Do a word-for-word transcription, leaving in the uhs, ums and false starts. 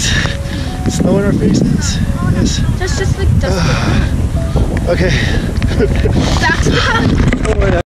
is snow in our faces. Yes. Just, just like dust. Okay. Back to the